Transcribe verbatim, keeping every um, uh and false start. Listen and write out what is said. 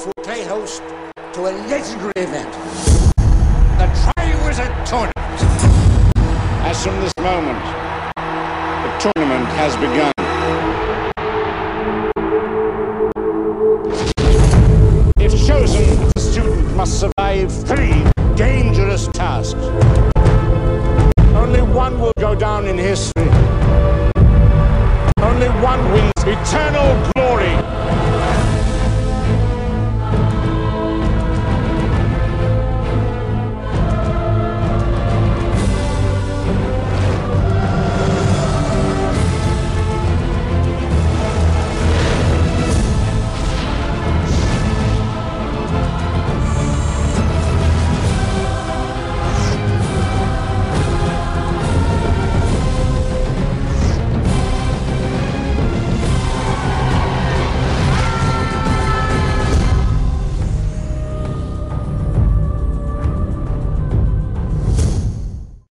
to play host to a legendary event. The Triwizard Tournament. As from this moment, the tournament has begun.